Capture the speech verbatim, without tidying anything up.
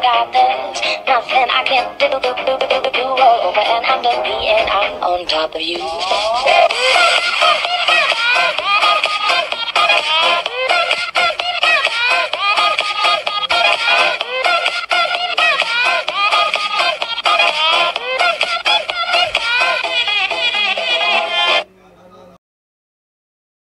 God, there's nothing I can't do, do, do, do, do, do over and under me, and I'm on top of you.